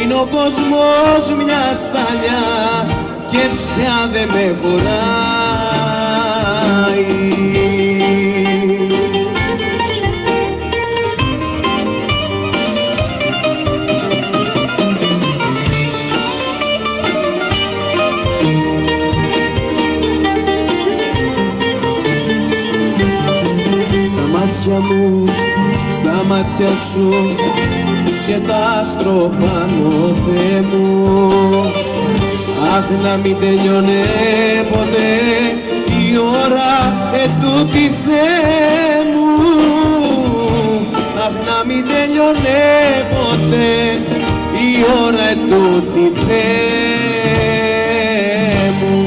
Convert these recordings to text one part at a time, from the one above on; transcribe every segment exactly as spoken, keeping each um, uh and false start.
είναι ο κόσμος μια σταλιά και πια δε με χωράει. Μου, στα μάτια σου και τα άστρο πάνω, Θεέ μου. Αχ, να μην τελειώνε ποτέ η ώρα ετούτη, Θεέ μου. Αχ, να μην τελειώνε ποτέ η ώρα ετούτη, Θεέ μου.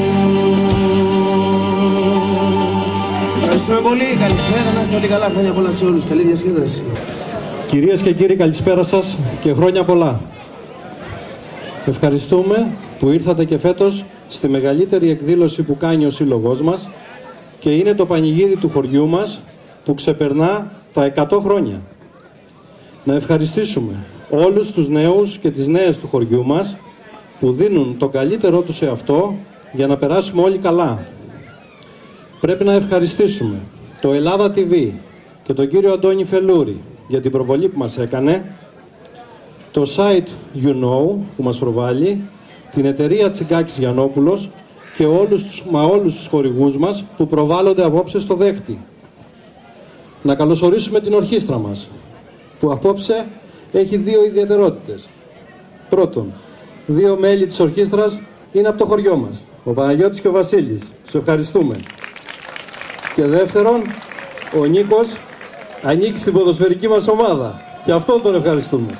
Ευχαριστούμε πολύ. Καλησπέρα, να είστε όλοι καλά. Χρόνια πολλά σε όλους. Καλή διασκέδαση. Κυρίες και κύριοι, καλησπέρα σας και χρόνια πολλά. Ευχαριστούμε που ήρθατε και φέτος στη μεγαλύτερη εκδήλωση που κάνει ο σύλλογός μας και είναι το πανηγύρι του χωριού μας που ξεπερνά τα εκατό χρόνια. Να ευχαριστήσουμε όλους τους νέους και τις νέες του χωριού μας που δίνουν το καλύτερό τους σε αυτό για να περάσουμε όλοι καλά. Πρέπει να ευχαριστήσουμε το Ελλάδα τι βι και τον κύριο Αντώνη Φελούρη για την προβολή που μας έκανε, το site You Know που μας προβάλλει, την εταιρεία Τσιγκάκης Γιαννόπουλος και όλους τους, μα όλους τους χορηγούς μας που προβάλλονται απόψε στο δέχτη. Να καλωσορίσουμε την ορχήστρα μας, που απόψε έχει δύο ιδιαιτερότητες. Πρώτον, δύο μέλη της ορχήστρας είναι από το χωριό μας, ο Παναγιώτης και ο Βασίλης. Τους ευχαριστούμε. Και δεύτερον, ο Νίκος ανήκει στην ποδοσφαιρική μας ομάδα και αυτόν τον ευχαριστούμε.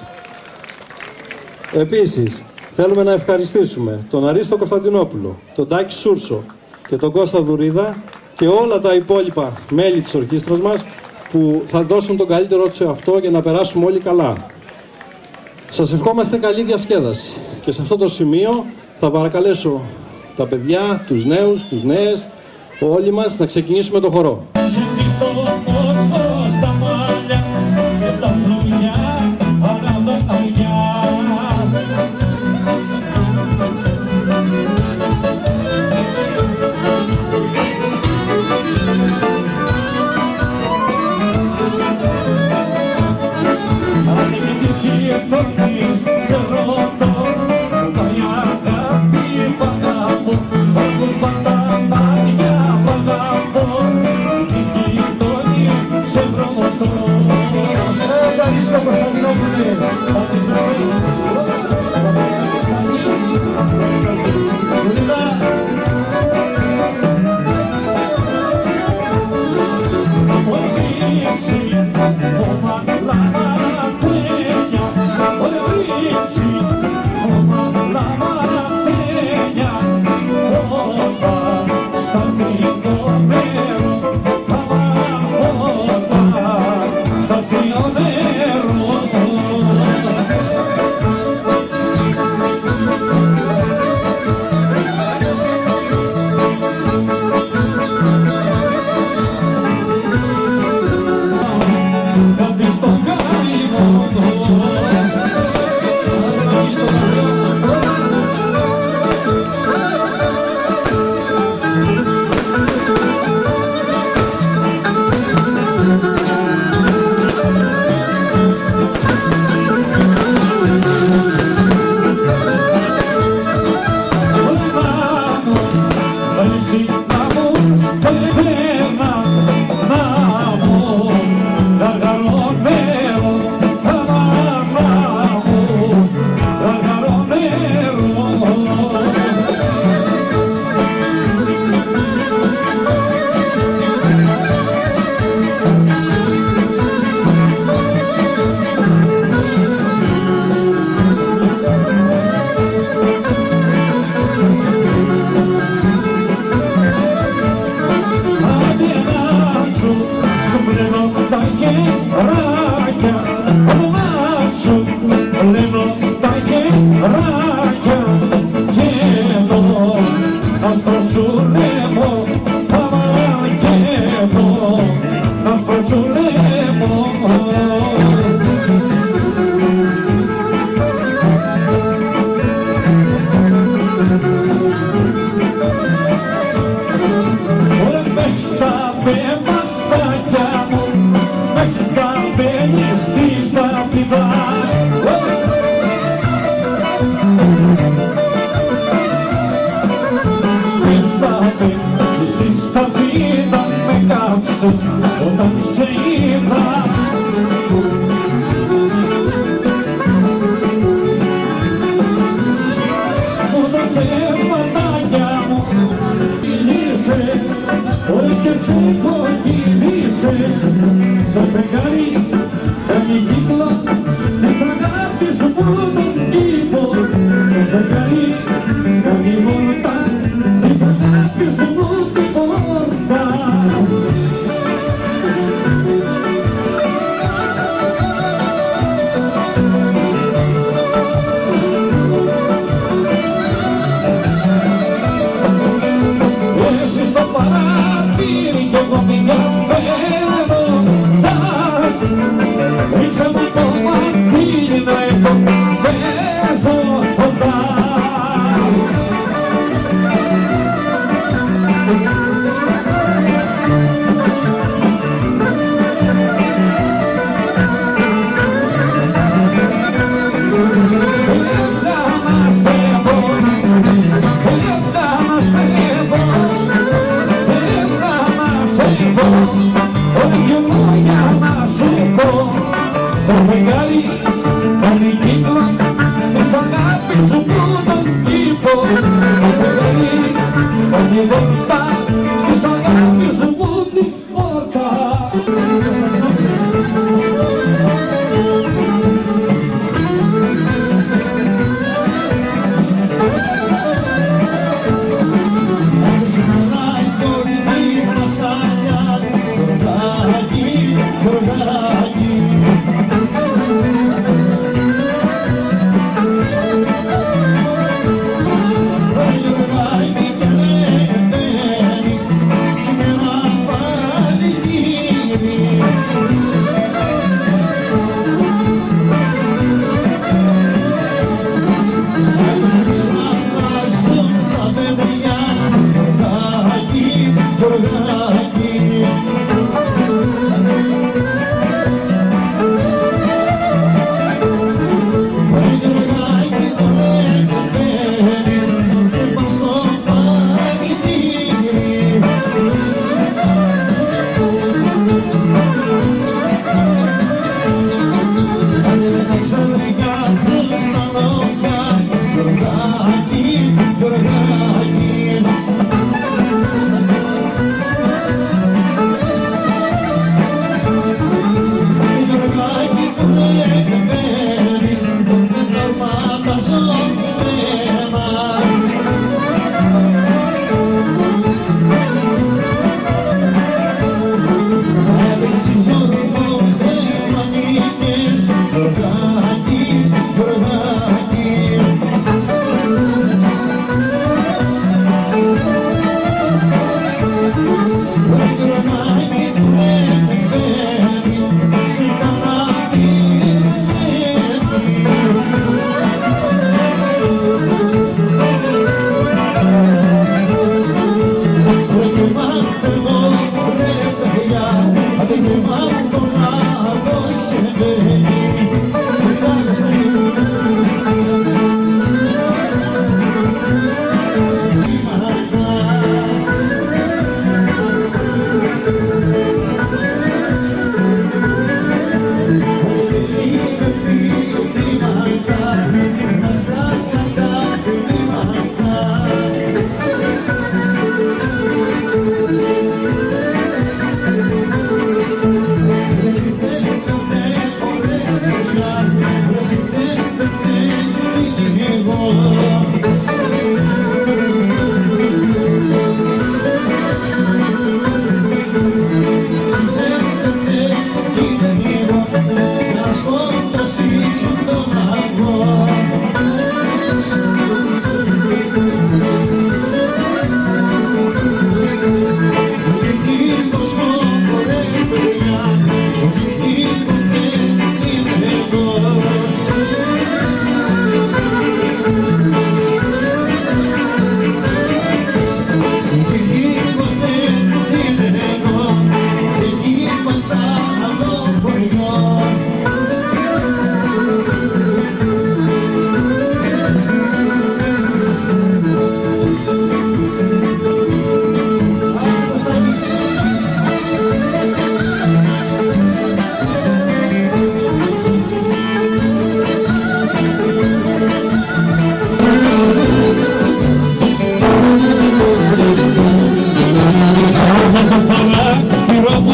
Επίσης, θέλουμε να ευχαριστήσουμε τον Αρίστο Κωνσταντινόπουλο, τον Τάκη Σούρσο και τον Κώστα Δουρίδα και όλα τα υπόλοιπα μέλη της ορχήστρας μας που θα δώσουν τον καλύτερό τους σε αυτό για να περάσουμε όλοι καλά. Σας ευχόμαστε καλή διασκέδαση και σε αυτό το σημείο θα παρακαλέσω τα παιδιά, τους νέους, τους νέες, όλοι μας να ξεκινήσουμε το χορό. στη σταφίδα με κάψες όταν σε είδα. Όταν σε ματάκια μου φιλήσε, όλη και σε κοκκινήσε, το φεγγάρι κάνει κύκλο στις αγάπης μου τον κήπο. Το φεγγάρι κάνει βόλτα στις αγάπης μου την πόρτα. Εσύ στο παράθυρι κι εγώ πηγαίνοντας, ρίξε μου το μαντίλι να έχω παίζοντας. Έλα να σε δω, έλα να σε δω, έλα να σε δω, όλη μου για να σου πω. Το φεγγάρι κάνει κύκλο στις αγάπης σου που τον κήπο. Το φεγγάρι κάνει βόλτα στις αγάπης σου που την πόρτα.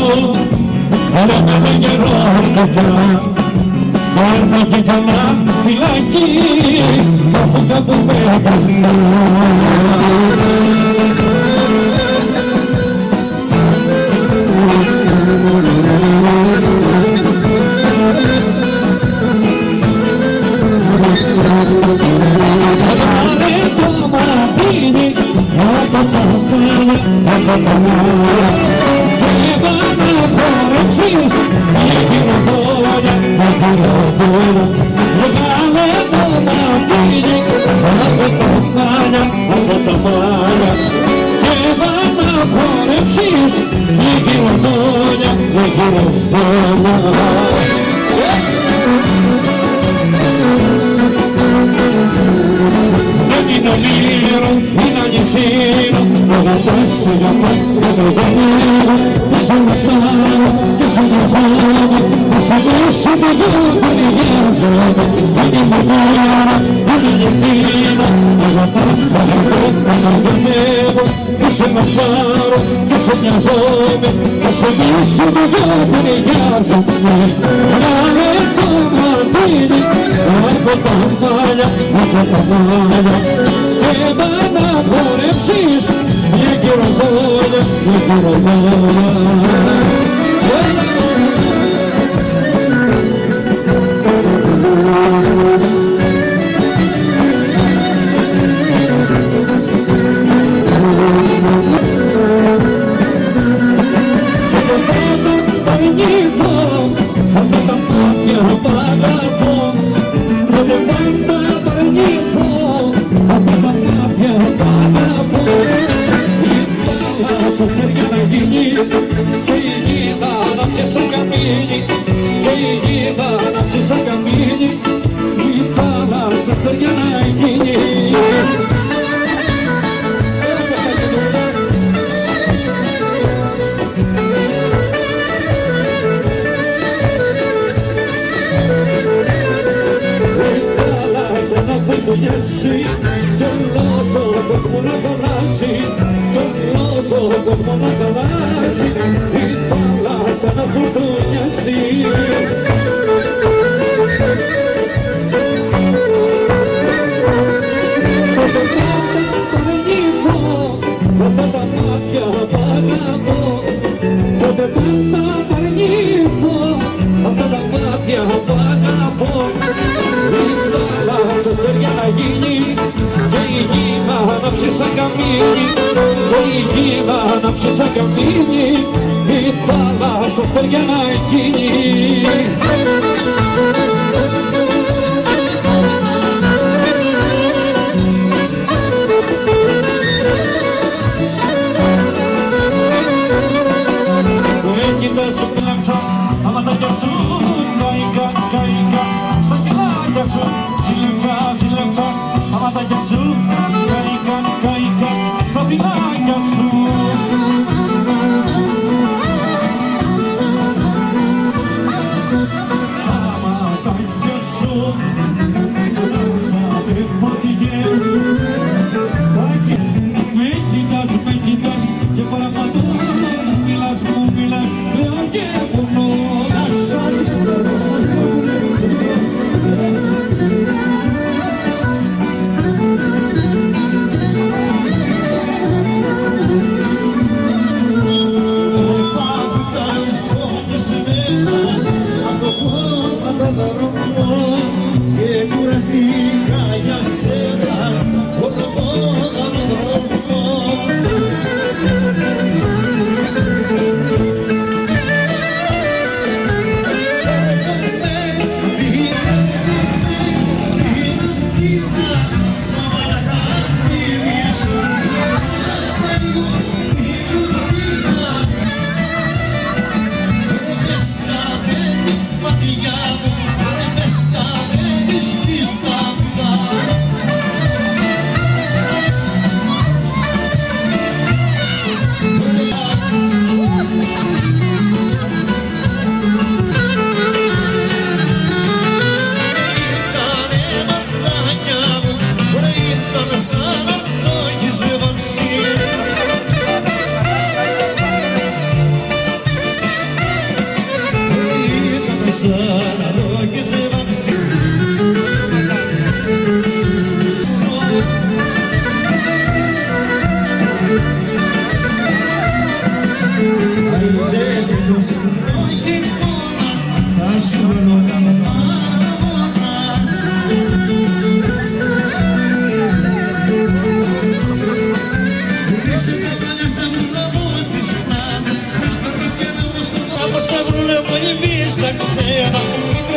αλλά με τον καιρό πια να έρθω και κανένα φυλάκι κάπου κάπου πέταγνα.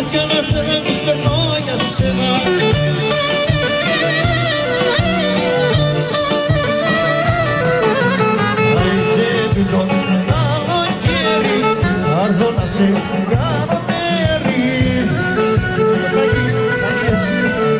κι αναστρέφεις περνώ για σένα. Αιτεύει το καλοκαίρι, θα έρθω να σε κάνω μέρη. Στα γη, στα γη,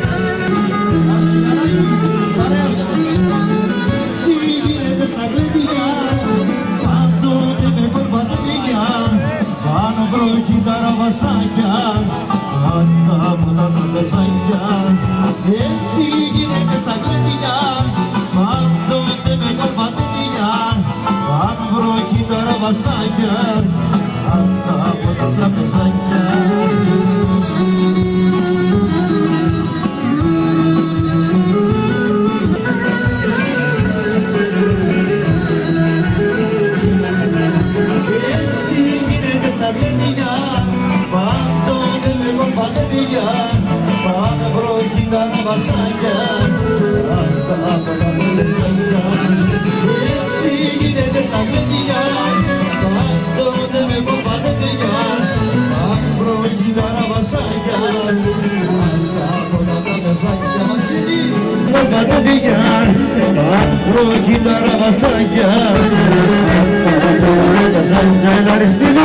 τι γίνεται στα κλειδιά, πάντοτε με κορπατίνια, πάνω βροχή τα ραβασάκια, κάτω από τα τραπεζάκια. Έτσι γίνεται στα κλειδιά, πάντοτε με κορπατίνια, πάνω βροχή τα ραβασάκια, κάτω από τα τραπεζάκια. Πάντοτε με κομπατεύια, πάντα βροχή τα ραβασάκια, πάντα από τα τραπεζάκια. Έτσι γίνεται στα κλειδιά, πάντοτε με κομπατεύια, πάντα βροχή τα ραβασάκια, πάντα από τα τραπεζάκια. Βασίλη, κομπατεύια, πάντα βροχή τα ραβασάκια, πάντα από τα τραπεζάκια. Έλα ρε Στήλη.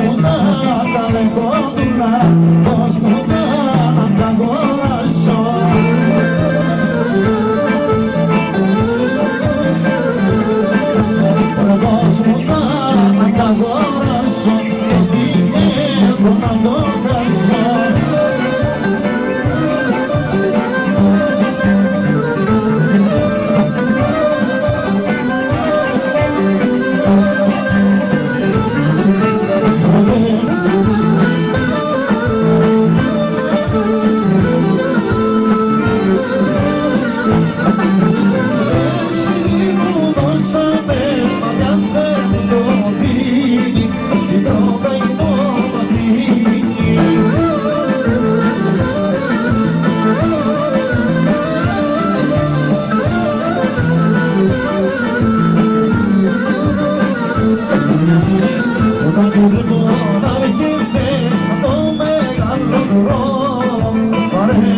Δώσ' μου τα να τα αγοράσω.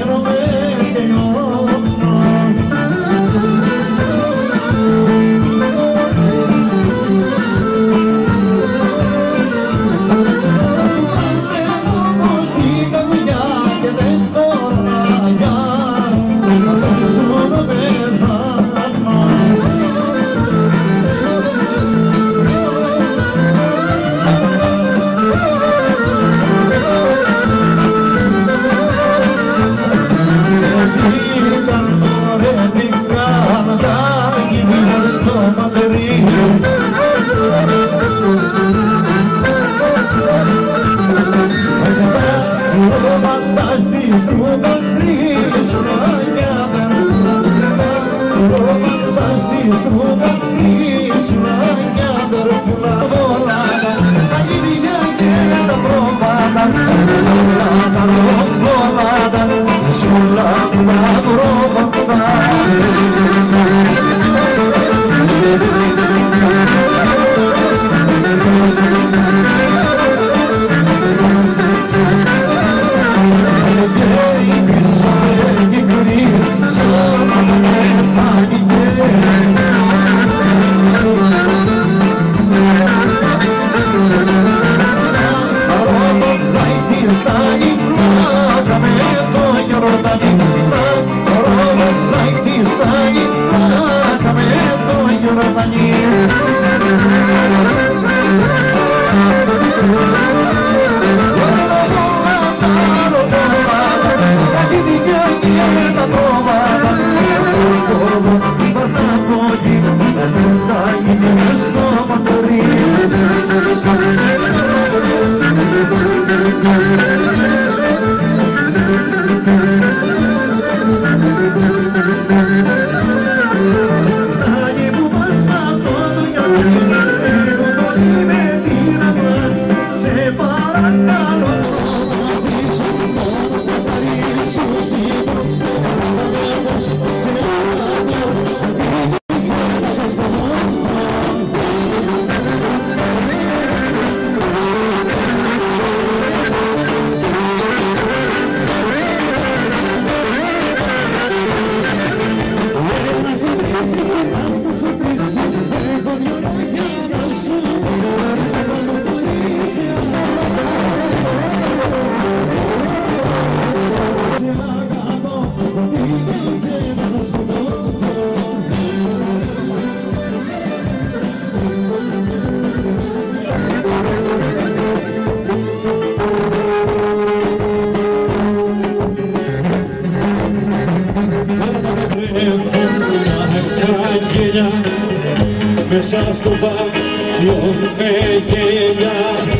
μέσα στο βάθιο με γέλια.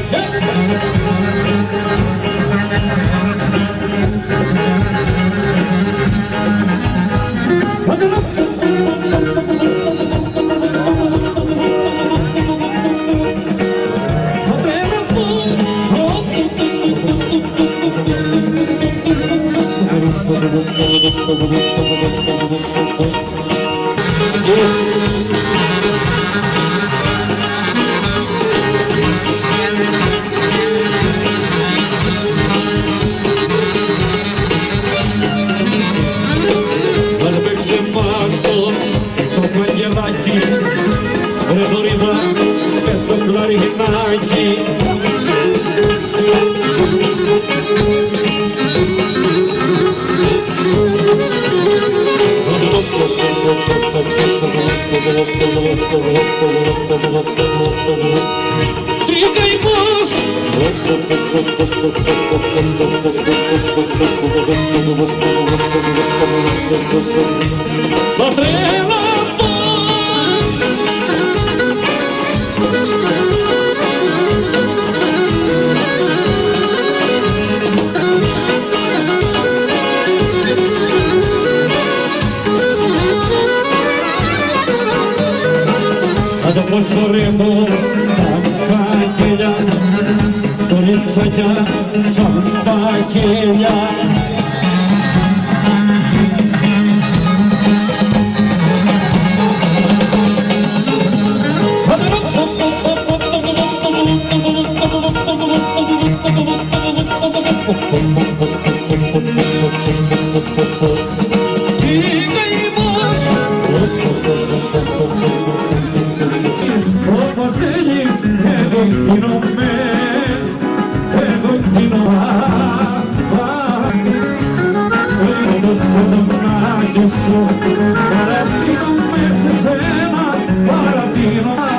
Ρε δωρήμα με το κλαρινάκι. Τριγαϊμός θα τρελαθώ. Άντε πως χορεύω τα καγγέλια, κορίτσακια σαν τα χέλια. Όπως θέλεις, εδώ γίνομαι, εδώ γίνομαι. Έδωσε το μνάκι σου, παρατείνομαι σε σένα, παρατείνομαι.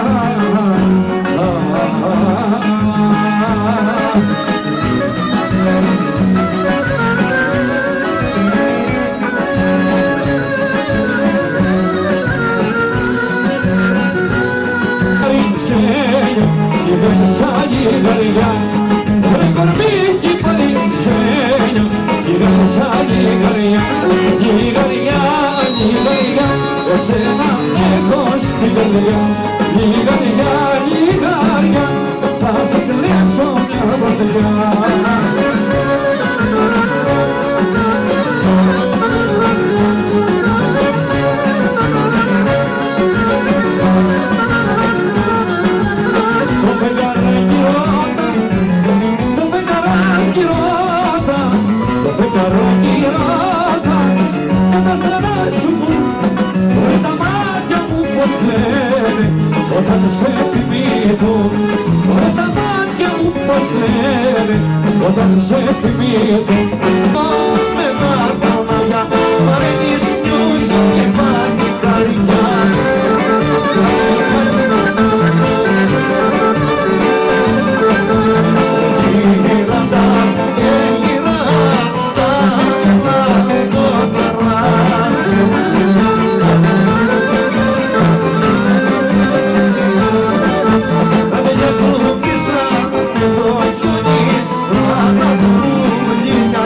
Γαριά, ρε κορμίκι παρήξενιο, γυρνάσα γαριά, γαριά, γαριά, εσένα έχω στην καρδιά, γαριά, γαριά, θα σε κλέψω μια πορτιά. Όταν σε θυμήθω, ρε τα μάτια μου πως λένε, όταν σε θυμήθω. Πώς με βάρτα μαλλιά, μ' αρένεις νιώσω και πάλι καρδιά. Γύρατα και γυράτα, να το περνά. Thank you.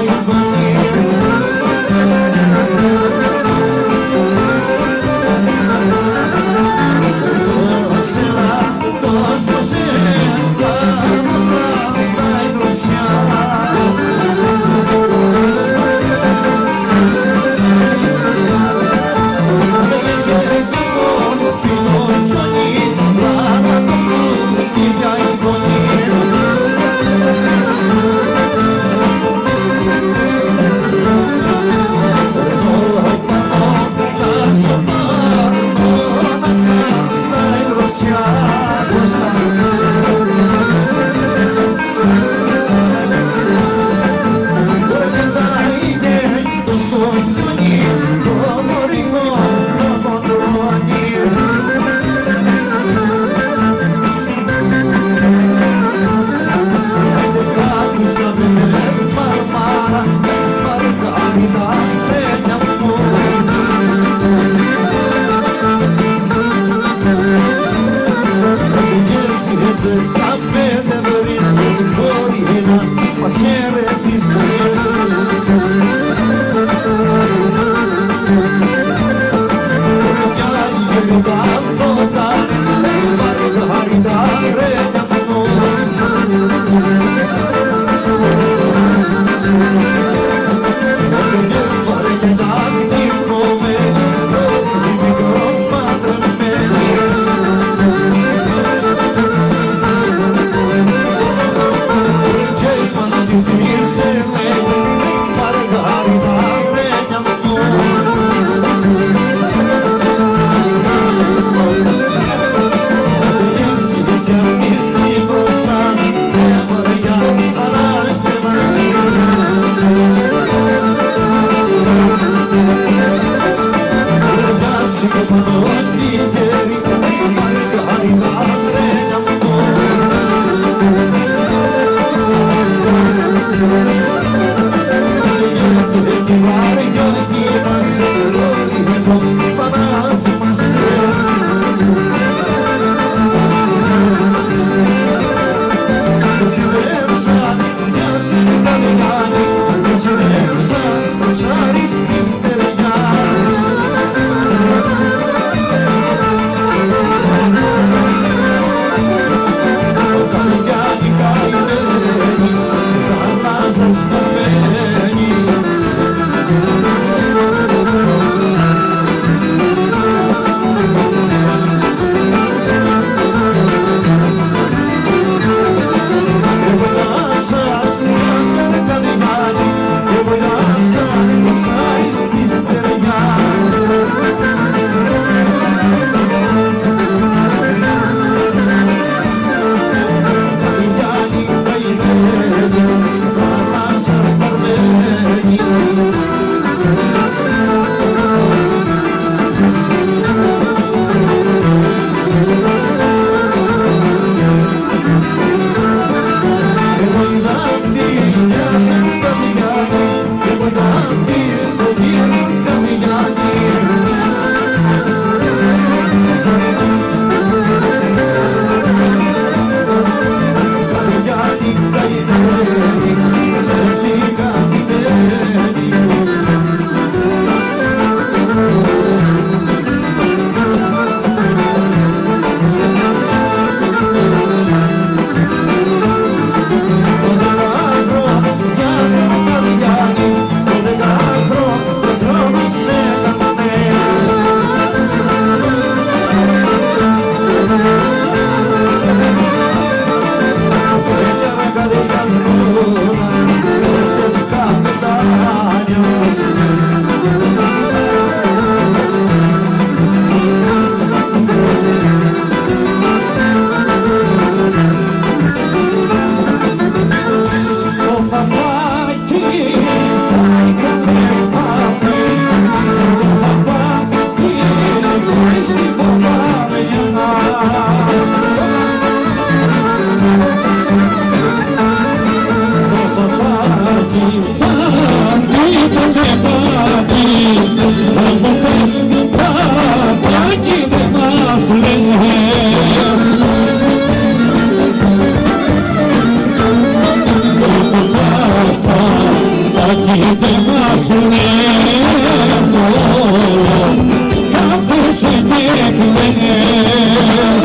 δεν μας λες όλο, κάθεσαι και κλαις.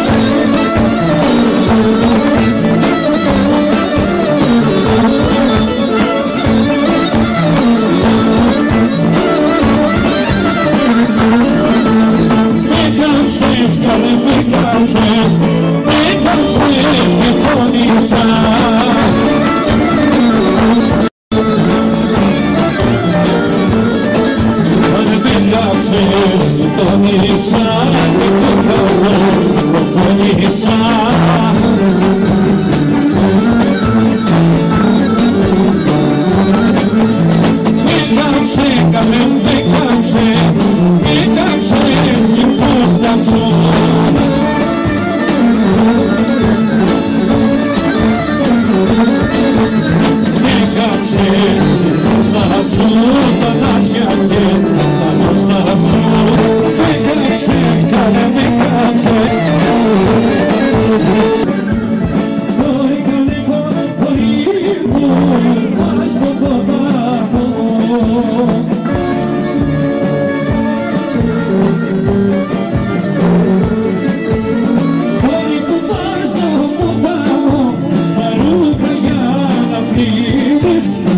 This